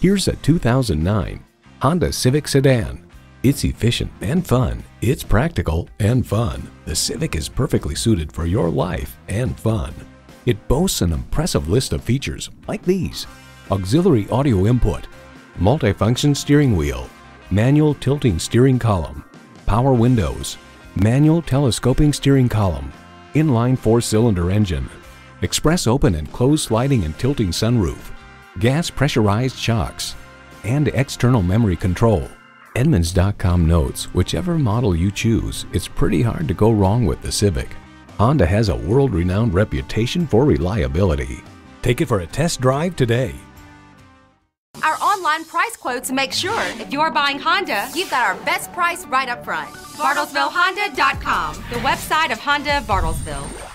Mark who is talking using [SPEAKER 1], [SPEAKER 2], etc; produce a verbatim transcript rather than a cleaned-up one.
[SPEAKER 1] Here's a two thousand nine Honda Civic sedan. It's efficient and fun. It's practical and fun. The Civic is perfectly suited for your life and fun. It boasts an impressive list of features like these: auxiliary audio input, multifunction steering wheel, manual tilting steering column, power windows, manual telescoping steering column, inline four-cylinder engine, express open and closed sliding and tilting sunroof, gas pressurized shocks, and external memory control. Edmunds dot com notes whichever model you choose, it's pretty hard to go wrong with the Civic. Honda has a world-renowned reputation for reliability. Take it for a test drive today.
[SPEAKER 2] Our online price quotes make sure if you're buying Honda, you've got our best price right up front. Bartlesville Honda dot com, the website of Honda of Bartlesville.